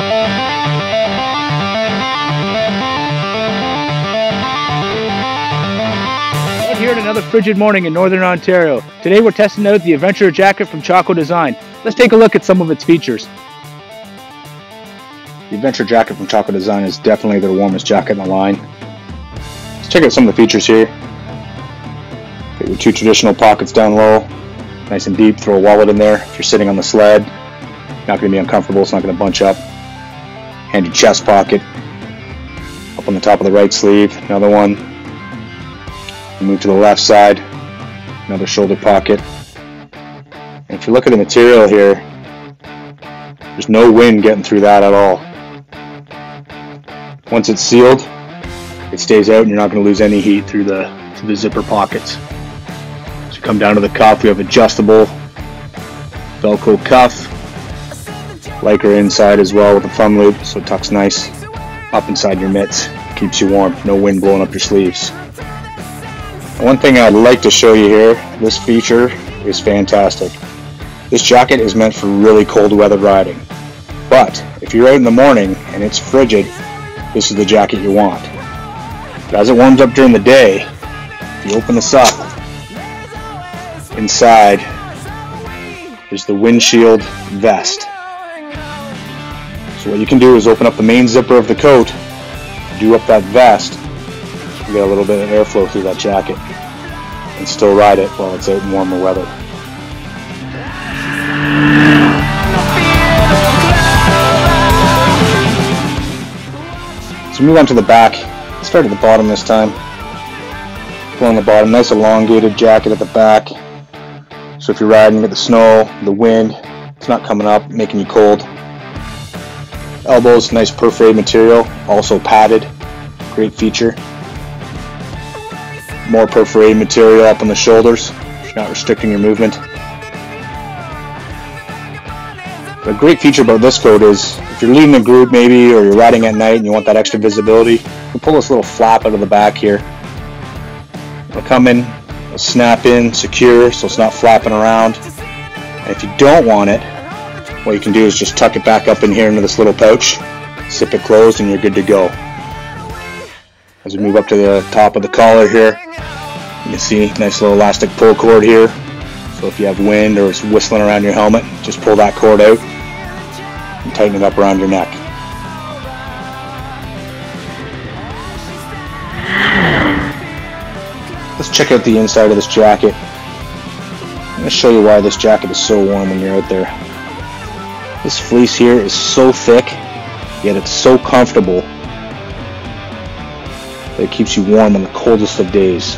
Here at another frigid morning in Northern Ontario. Today we're testing out the Adventure jacket from Choko Design. Let's take a look at some of its features. The Adventure jacket from Choko Design is definitely their warmest jacket in the line. Let's check out some of the features here. Got your two traditional pockets down low, nice and deep. Throw a wallet in there if you're sitting on the sled. Not going to be uncomfortable, it's not going to bunch up. Handy chest pocket up on the top of the right sleeve. Another one. Move to the left side, another shoulder pocket. And if you look at the material here, there's no wind getting through that at all. Once it's sealed, it stays out and you're not going to lose any heat through the zipper pockets. So you come down to the cuff, we have adjustable Velcro cuff, Lycra inside as well with a thumb loop, so it tucks nice up inside your mitts, keeps you warm, no wind blowing up your sleeves. One thing I'd like to show you here, this feature is fantastic. This jacket is meant for really cold weather riding. But if you're out in the morning and it's frigid, this is the jacket you want. But as it warms up during the day, if you open this up, inside is the windshield vest. So what you can do is open up the main zipper of the coat, do up that vest, you get a little bit of airflow through that jacket and still ride it while it's out in warmer weather. So move on to the back. Let's start at the bottom this time. Go on the bottom, nice elongated jacket at the back. So if you're riding with the snow, the wind, it's not coming up, making you cold. Elbows, nice perforated material, also padded, great feature. More perforated material up on the shoulders, you're not restricting your movement. The great feature about this coat is if you're leading a group maybe, or you're riding at night and you want that extra visibility, you can pull this little flap out of the back here. It'll come in, it'll snap in, secure, so it's not flapping around. And if you don't want it, what you can do is just tuck it back up in here into this little pouch, zip it closed, and you're good to go. As we move up to the top of the collar here, you can see nice little elastic pull cord here. So if you have wind or it's whistling around your helmet, just pull that cord out and tighten it up around your neck. Let's check out the inside of this jacket. I'm going to show you why this jacket is so warm when you're out there. This fleece here is so thick, yet it's so comfortable that it keeps you warm on the coldest of days.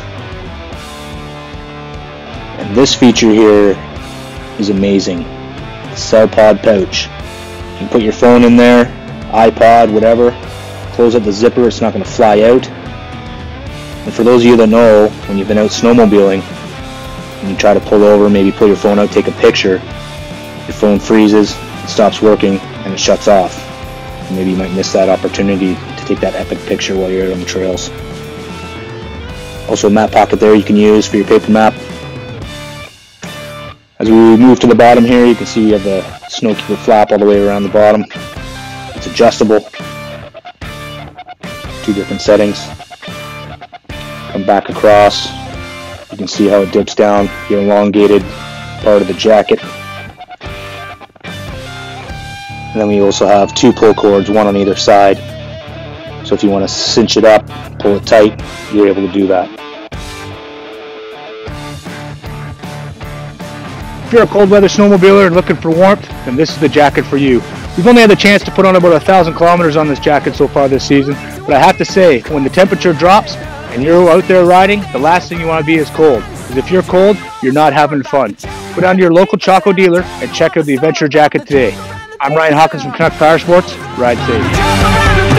And this feature here is amazing. The cell pod pouch. You can put your phone in there, iPod, whatever. Close up the zipper, it's not going to fly out. And for those of you that know, when you've been out snowmobiling and you try to pull over, maybe pull your phone out, take a picture, your phone freezes, it stops working, and it shuts off. And maybe you might miss that opportunity to take that epic picture while you're out on the trails. Also a map pocket there you can use for your paper map. As we move to the bottom here, you can see we have the snowkeeper flap all the way around the bottom. It's adjustable. Two different settings. Come back across. You can see how it dips down, the elongated part of the jacket. And then we also have two pull cords, one on either side. So if you want to cinch it up, pull it tight, you're able to do that. If you're a cold weather snowmobiler and looking for warmth, then this is the jacket for you. We've only had the chance to put on about 1,000 kilometers on this jacket so far this season, but I have to say, when the temperature drops and you're out there riding, the last thing you want to be is cold. Because if you're cold, you're not having fun. Go down to your local Choko dealer and check out the Adventure jacket today. I'm Ryan Hawkins from Canuck Power Sports. Ride safe.